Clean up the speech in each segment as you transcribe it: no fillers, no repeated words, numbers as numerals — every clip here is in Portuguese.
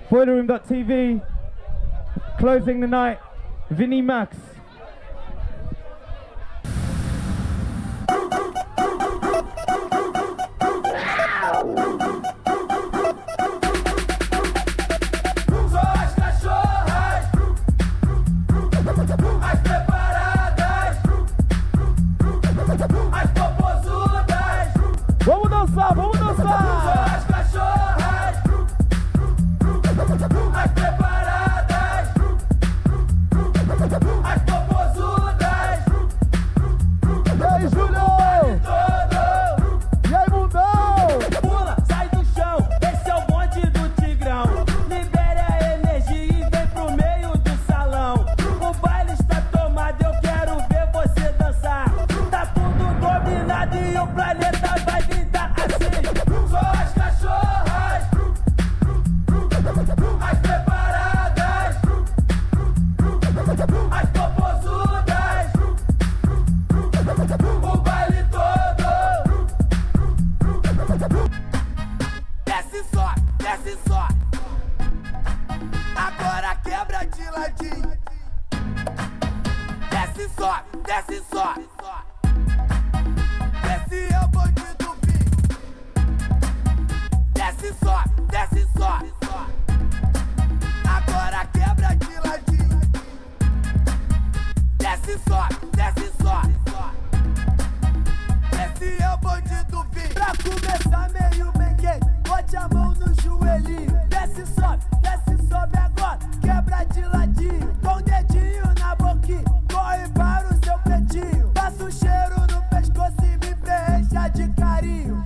Boilerroom.tv, closing the night, Vinnie Max. Vamos dançar, vamos dançar! As cachorras, as preparadas, as popozudas. E aí, Júlio? E aí, mundão? Pula, sai do chão, esse é o bonde do Tigrão. Libere a energia e vem pro meio do salão. O baile está tomado, eu quero ver você dançar. Tá tudo dominado e o planeta vai gritar assim. Só as cachorras, as preparadas, as popozudas. O baile todo. Desce só, desce só. Agora quebra de ladinho. Desce só, desce só. Desce é o bonde do vinho. Desce só, desce só. Agora quebra de ladinho. Desce só, desce só. Esse é o bonde do vinho. Pra começar meio bem gay, bote a mão no joelhinho. Desce, sobe agora, quebra de ladinho. Com o dedinho na boquinha, corre para o seu pretinho. Passa um cheiro no pescoço e me preencha de carinho.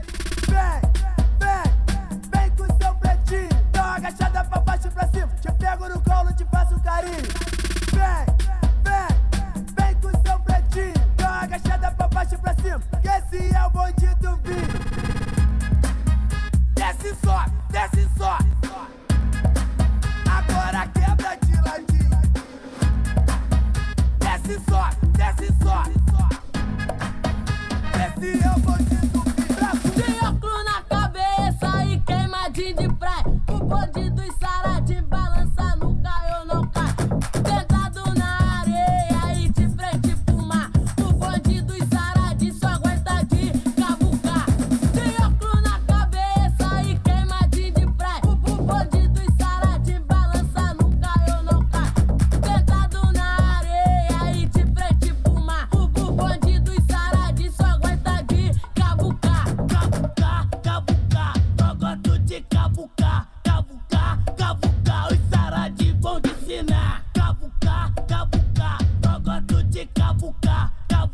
Vem com o seu pretinho. Dá uma agachada pra baixo e pra cima. Te pego no colo, te faço um carinho. Vem com o seu pretinho. Dá uma agachada pra baixo e pra cima. Que esse é o bonde do vinho. Desce só, desce só. Agora quebra de ladinho. Desce só, desce só. Esse é o bonde do vinho. De óculos na cabeça e queimadinho de praia. O bonde dos saradinhos balança no cai ou não cai. Sentado na areia e de frente pro mar. O bonde dos saradinhos só aguenta de cavucar. De óculos na cabeça e queimadinho de praia. O bonde dos saradinhos balança no cai ou não cai. Sentado na areia e de frente pro mar. O bonde dos saradinhos só aguenta de cavucar. Cavucar, eu gosto de cavucar. Os saradinhos vão te ensinar. Cavucar, eu gosto de cavucar.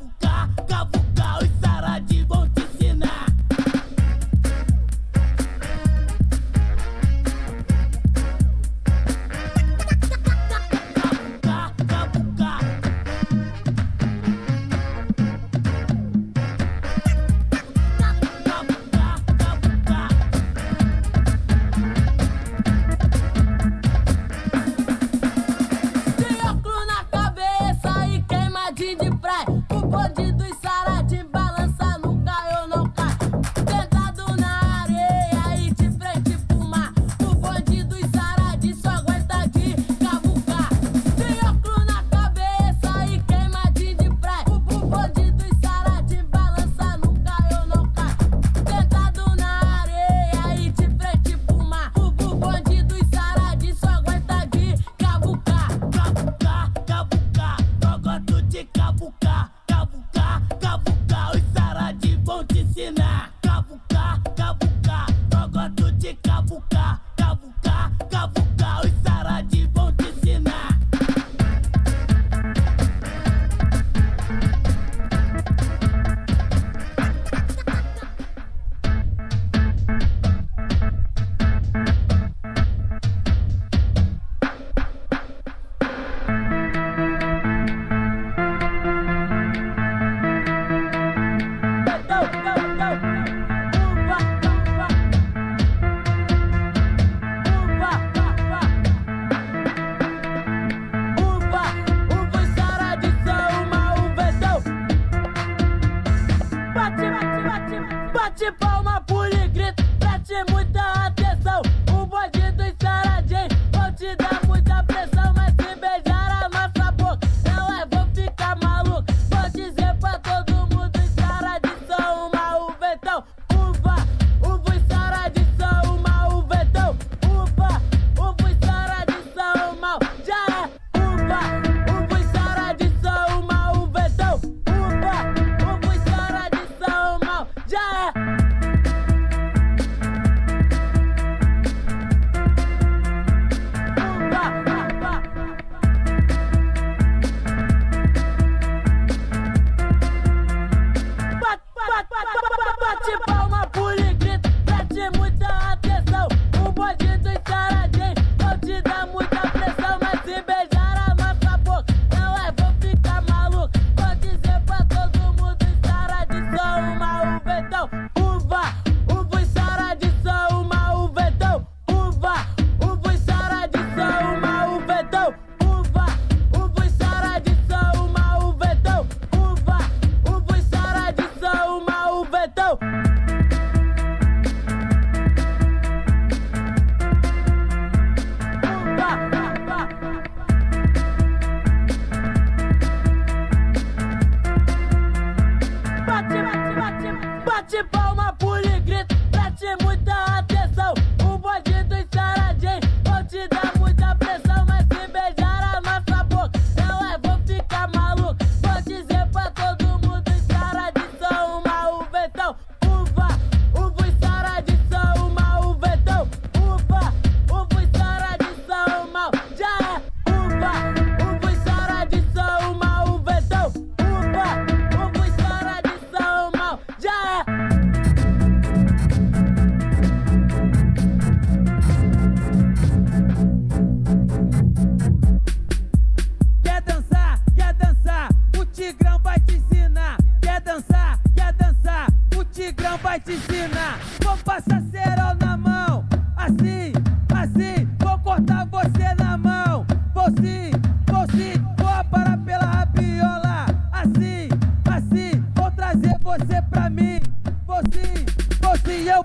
Os saradinhos vão te ensinar. Cavucar. De óculos na cabeça e queimadinho de praia. O bonde dos saradinhos balança no cai ou não cai. Sentado na areia e de frente pro mar. O bonde dos saradinhos só aguenta de cavucar. De óculos na cabeça e queimadinho de praia. O bonde dos saradinhos balança no cai ou não cai. Sentado na areia e de frente pro mar. O bonde dos saradinhos só aguenta de cavucar. Eu gosto de cavucar. Os saradinhos vão te ensinar. Cavucar. Eu gosto de cavucar. Os saradinhos vão te ensinar. Go.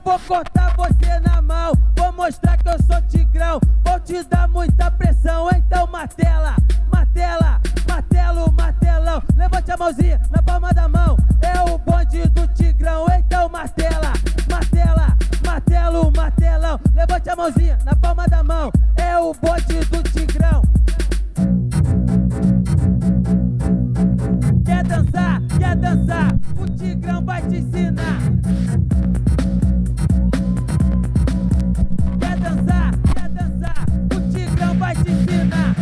vou cortar você na mão, vou mostrar que eu sou tigrão, vou te dar muita pressão, então martela, martela, martelo, martelão. Levante a mãozinha na palma da mão, é o bonde do tigrão, então martela, martela, martelo, martelão. Levante a mãozinha na palma da mão, é o bonde do tigrão. Quer dançar, quer dançar, o tigrão vai te ensinar. Quer dançar, o tigrão vai te ensinar.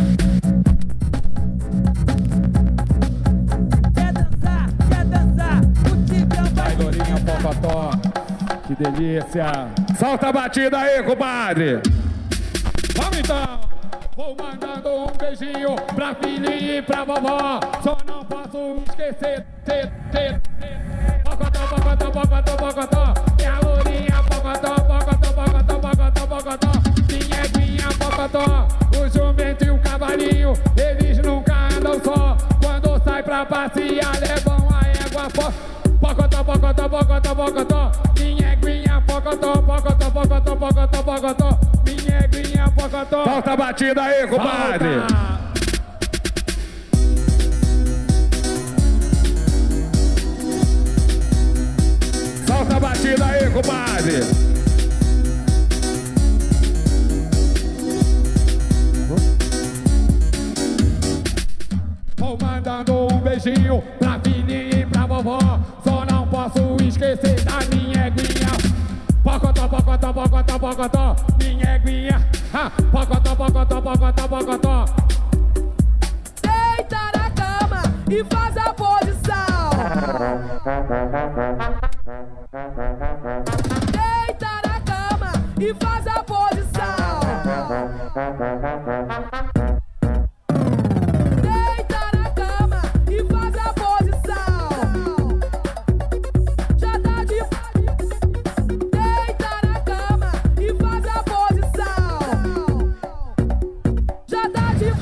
Quer dançar, o tigrão vai te ensinar. Lourinha, Pocotó, que delícia. Solta a batida aí, compadre. Vamos então. Vou mandando um beijinho pra filhinha e pra vovó. Só não posso esquecer. Pocotó, Pocotó, Pocotó, Pocotó. Minha lourinha, Pocotó, Pocotó, Pocotó, Pocotó, Pocotó. Minha guinha, Pocotó. O jumento e o cavalinho, eles nunca andam só. Quando sai pra passear, levam a égua fora. Pocotó, Pocotó, Pocotó, Pocotó. Minha guinha, Pocotó, Pocotó, Pocotó, Pocotó, Pocotó. Minha guinha, Pocotó. Solta a batida aí, compadre. Solta a batida aí, compadre. Vou mandando um beijinho pra filhinha e pra vovó. Só não posso esquecer da minha guinha. Pocotó, Pocotó, Pocotó, Pocotó. Minha guinha. Pocotó, Pocotó, Pocotó, Pocotó. Deita na cama e faz a posição. Deita na cama e faz a posição. Deita na cama e faz a posição. Já tá de. Deita na cama e faz a posição. Já tá de.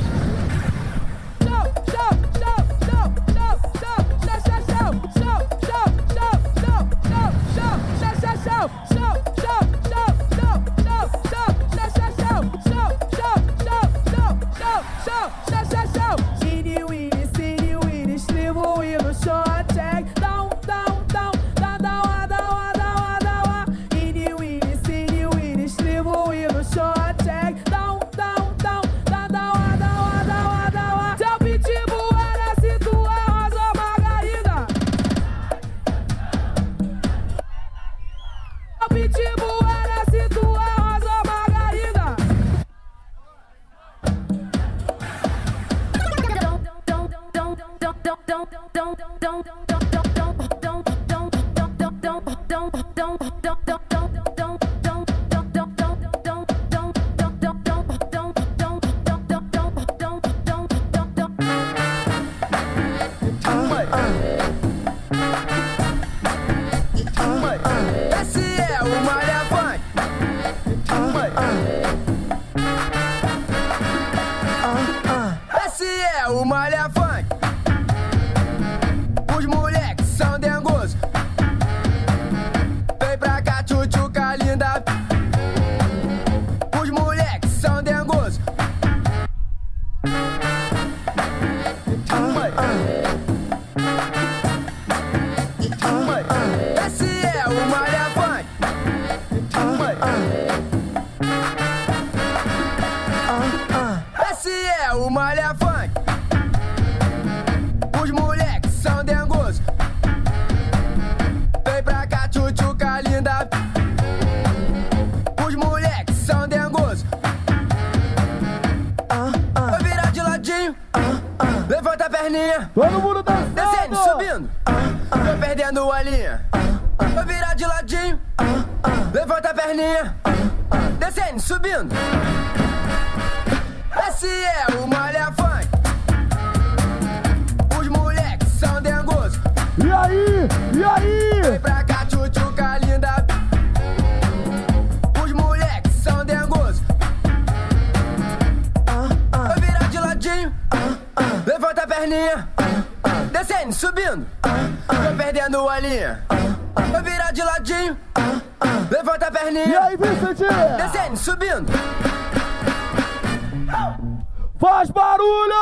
Todo mundo dançando. Descendo, subindo. Tô perdendo a linha. Vou virar de ladinho. Levanta a perninha. Descendo, subindo. Esse é o Malha Funk. Os moleques são dengosos. E aí? E aí? Vem pra cá, tchutchuca linda. Os moleques são dengosos. Vou virar de ladinho. Levanta a perninha. Descendo, subindo. Tô perdendo a linha. Vou virar de ladinho. levanta a perninha. E aí, Vicente? Descendo, subindo. Faz barulho!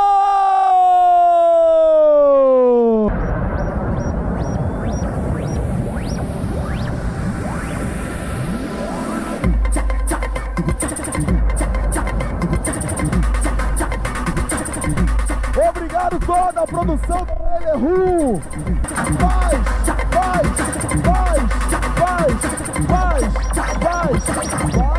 Obrigado toda a produção da LRU. Vai, vai, vai, vai, vai, vai, vai.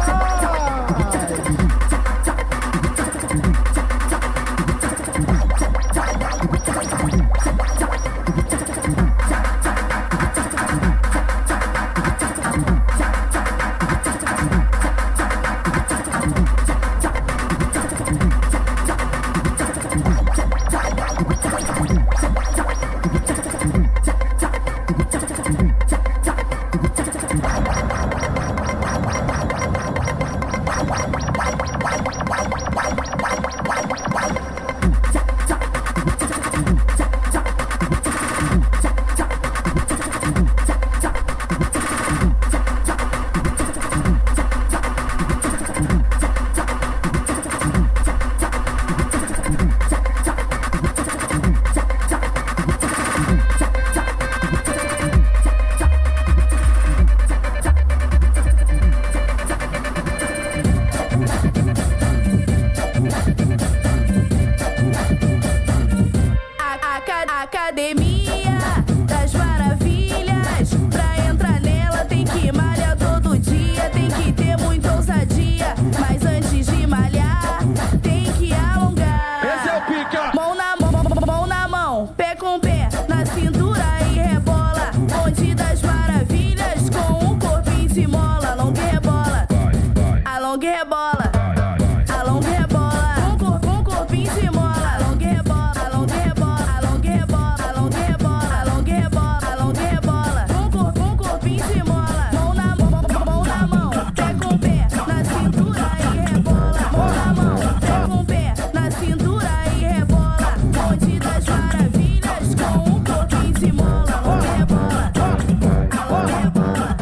Academia das Maravilhas. Pra entrar nela tem que malhar todo dia, tem que ter muita ousadia. Mas antes de malhar, tem que alongar. Esse é o pica. Mão na mão, pé com pé, na cintura e rebola. Bonde das Maravilhas, com um corpinho de mola. Alonga e rebola, alonga e rebola, alonga e rebola. Com um corpinho de mola. Alonga e rebola, alonga e rebola, alonga e rebola, alonga e rebola, alonga e rebola, alonga e rebola. Com corpinho de mola. Mão na mão, pé com pé, na cintura e rebola. Mão na mão, pé com pé, na cintura e rebola. Bonde das Maravilhas, com um corpinho de mola. Alonga e rebola, alonga e rebola.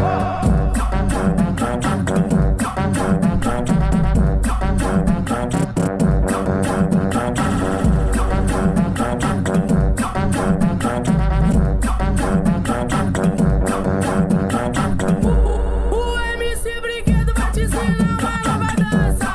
O MC Brinquedo vai te ensinar uma nova dança.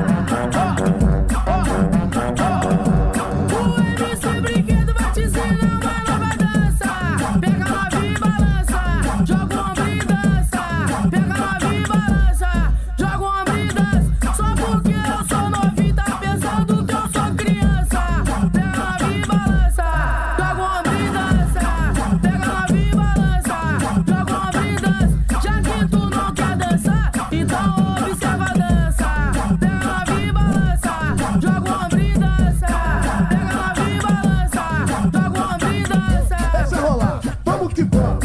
O MC Brinquedo vai te ensinar uma nova dança. Pega a novinha e balança, joga o ombro e dança. Pega a novinha e balança, joga o ombro e dança. Só porque eu sou novinho, tá pensando que eu sou criança. Pega a novinha e balança, joga o ombro e dança. Pega a novinha e balança, joga o ombro e dança. Já que tu não quer dançar, então observa a dança. Pega a novinha e balança, joga o ombro e dança. Pega a novinha e balança, joga o ombro e dança. Deixa rolar, vamos que vamos.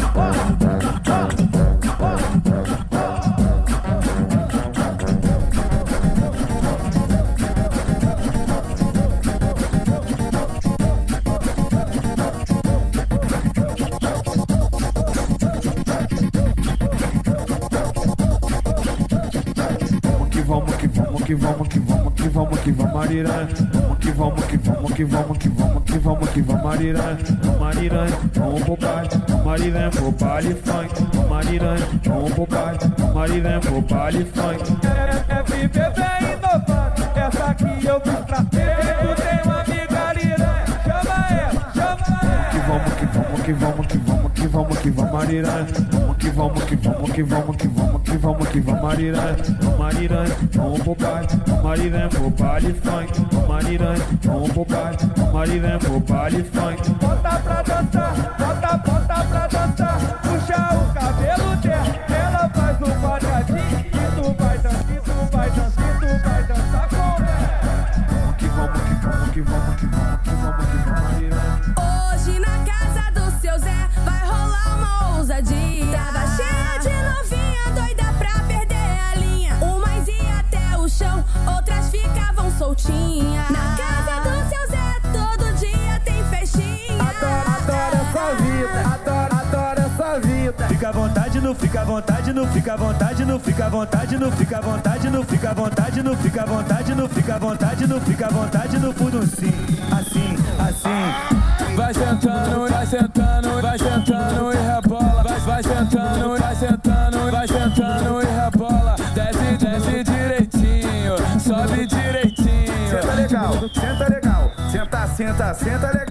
Vamos que vamos, que vamos, que vamos, que vamos, que vamos, Mariranha. Vamos que vamos, que vamos, que vamos, que vamos, que vamos, que vamos, Mariranha. Mariranha, vamos pro baile, Mariranha pro baile funk. Mariranha, vamos pro baile, Mariranha pro baile funk. É viver bem inovando, essa aqui eu fiz pra ter. Tu tem uma amiga Lira, chama ela, chama ela. Que vamos, que vamos, que vamos, que vamos, que vamos, que vamos, Mariranha. Vamos que vamos, que vamos, que vamos, que vamos, que vamos, que vamos, Mariranha. Mariranha, vamos pro baile, Mariranha pro baile funk. Mariranha, vamos pro baile, Mariranha pro baile funk. Bota pra dançar, bota pra dançar. Puxa o cabelo dela, ela faz um quadradinho. E tu vai dançar, e tu vai dançar, e tu vai dançar com ela. Que vamos, que vamos, que vamos, que vamos, que vamos, que vamos, Mariranha. Hoje na casa do seu Zé vai rolar uma ousadia. Tava cheia de novinha, doida pra perder a linha. Umas ia até o chão, outras ficavam soltinhas. Na casa do seu Zé todo dia tem festinha. Adoro essa vida, adoro essa vida. Fica à vontade no não fica à vontade, não fica à vontade, não fica à vontade, não fica à vontade, não fica à vontade, não fica à vontade, não fica à vontade, não fica à vontade no fundo sim, assim, assim. Vai sentando, vai sentando, vai sentando e rebola. Vai sentando, vai sentando, vai sentando e rebola. Desce, desce direitinho, sobe direitinho. Senta legal, senta legal. Senta, senta, senta legal.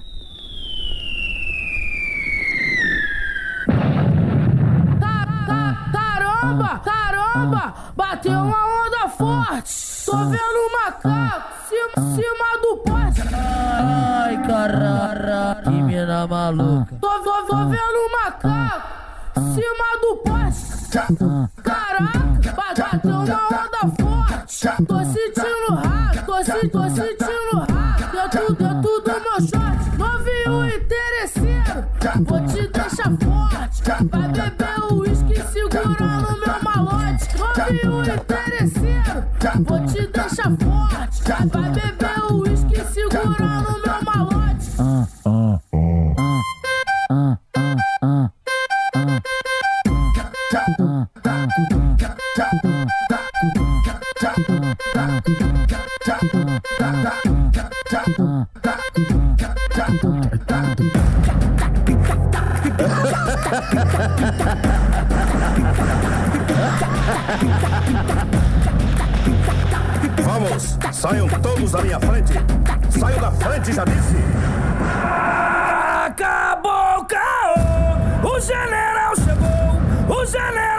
Caramba, caramba, bateu uma onda forte. Tô vendo um macaco cima do poste. Ai, caralho, que mina maluca. Tô vendo um macaco cima do poste. Caraca, bateu uma onda forte. Tô sentindo rato, tô sentindo rato. Dentro do meu short, novinho interesseiro. Vou te deixar forte. Vai beber o uísque segurando meu malote. Novinho interesseiro, vou te deixar forte. Vai beber o uísque segurando meu malote. Vamos, saiam todos da minha frente. Saiam da frente, já disse. Acabou o caô, o general chegou, o general